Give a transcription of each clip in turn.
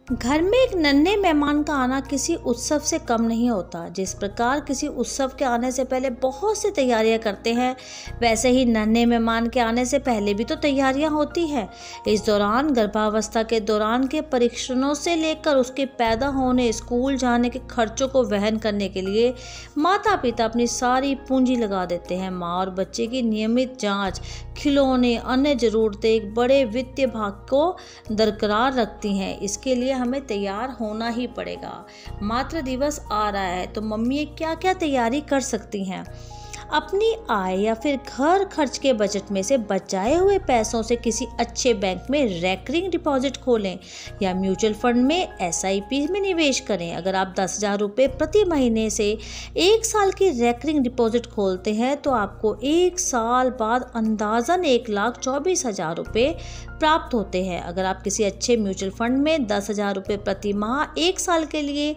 घर में एक नन्हे मेहमान का आना किसी उत्सव से कम नहीं होता। जिस प्रकार किसी उत्सव के आने से पहले बहुत सी तैयारियां करते हैं, वैसे ही नन्हे मेहमान के आने से पहले भी तो तैयारियां होती हैं। इस दौरान गर्भावस्था के दौरान के परीक्षणों से लेकर उसके पैदा होने, स्कूल जाने के खर्चों को वहन करने के लिए माता पिता अपनी सारी पूंजी लगा देते हैं। माँ और बच्चे की नियमित जाँच, खिलौने, अन्य ज़रूरतें एक बड़े वित्तीय भाग को दरकरार रखती हैं। इसके लिए हमें तैयार होना ही पड़ेगा। मातृ दिवस आ रहा है तो मम्मी क्या क्या तैयारी कर सकती हैं? अपनी आय या फिर घर खर्च के बजट में से बचाए हुए पैसों से किसी अच्छे बैंक में रेकरिंग डिपॉजिट खोलें या म्यूचुअल फंड में SIP में निवेश करें। अगर आप 10,000 रुपये प्रति महीने से 1 साल की रेकरिंग डिपॉजिट खोलते हैं तो आपको 1 साल बाद अंदाज़न 1,24,000 रुपये प्राप्त होते हैं। अगर आप किसी अच्छे म्यूचुअल फंड में 10,000 रुपये प्रति माह 1 साल के लिए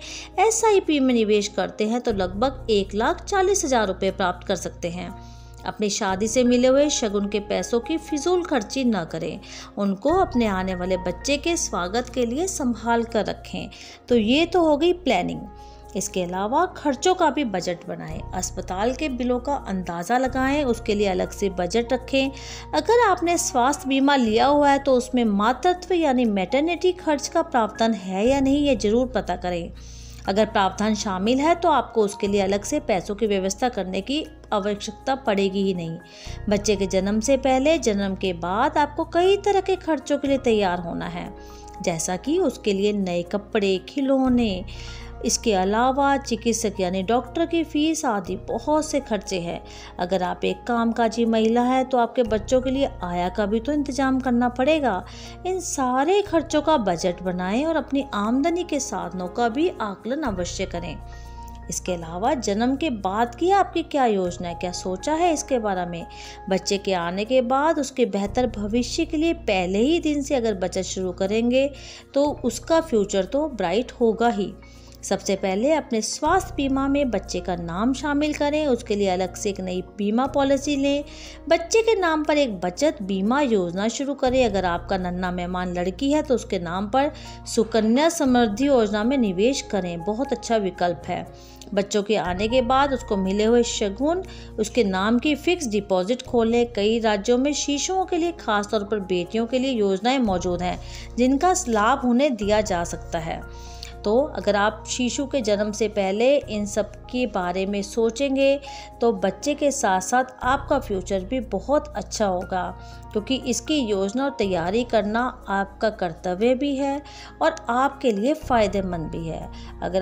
SIP में निवेश करते हैं तो लगभग 1,40,000 रुपये प्राप्त कर सकते हैं। अपनी शादी से मिले हुए शगुन के पैसों की फिजूल खर्ची न करें, उनको अपने आने वाले बच्चे के स्वागत के लिए संभाल कर रखें। तो ये तो हो गई प्लानिंग। इसके अलावा खर्चों का भी बजट बनाएं। अस्पताल के बिलों का अंदाज़ा लगाएं, उसके लिए अलग से बजट रखें। अगर आपने स्वास्थ्य बीमा लिया हुआ है तो उसमें मातृत्व यानी मैटरनिटी खर्च का प्रावधान है या नहीं, ये जरूर पता करें। अगर प्रावधान शामिल है तो आपको उसके लिए अलग से पैसों की व्यवस्था करने की आवश्यकता पड़ेगी ही नहीं। बच्चे के जन्म से पहले, जन्म के बाद आपको कई तरह के खर्चों के लिए तैयार होना है, जैसा कि उसके लिए नए कपड़े, खिलौने, इसके अलावा चिकित्सक यानी डॉक्टर की फीस आदि बहुत से खर्चे हैं। अगर आप एक कामकाजी महिला है तो आपके बच्चों के लिए आया का भी तो इंतजाम करना पड़ेगा। इन सारे खर्चों का बजट बनाएं और अपनी आमदनी के साधनों का भी आकलन अवश्य करें। इसके अलावा जन्म के बाद की आपकी क्या योजना है, क्या सोचा है इसके बारे में? बच्चे के आने के बाद उसके बेहतर भविष्य के लिए पहले ही दिन से अगर बचत शुरू करेंगे तो उसका फ्यूचर तो ब्राइट होगा ही। सबसे पहले अपने स्वास्थ्य बीमा में बच्चे का नाम शामिल करें, उसके लिए अलग से एक नई बीमा पॉलिसी लें। बच्चे के नाम पर एक बचत बीमा योजना शुरू करें। अगर आपका नन्हा मेहमान लड़की है तो उसके नाम पर सुकन्या समृद्धि योजना में निवेश करें, बहुत अच्छा विकल्प है। बच्चों के आने के बाद उसको मिले हुए शगुन, उसके नाम की फिक्स डिपॉजिट खोलें। कई राज्यों में शिशुओं के लिए, खासतौर पर बेटियों के लिए योजनाएं मौजूद हैं जिनका लाभ उन्हें दिया जा सकता है। तो अगर आप शिशु के जन्म से पहले इन सब के बारे में सोचेंगे तो बच्चे के साथ साथ आपका फ्यूचर भी बहुत अच्छा होगा, क्योंकि इसकी योजना और तैयारी करना आपका कर्तव्य भी है और आपके लिए फ़ायदेमंद भी है। अगर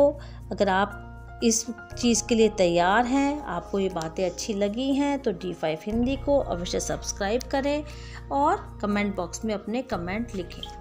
आप इस चीज़ के लिए तैयार हैं, आपको ये बातें अच्छी लगी हैं तो D5 हिंदी को अवश्य सब्सक्राइब करें और कमेंट बॉक्स में अपने कमेंट लिखें।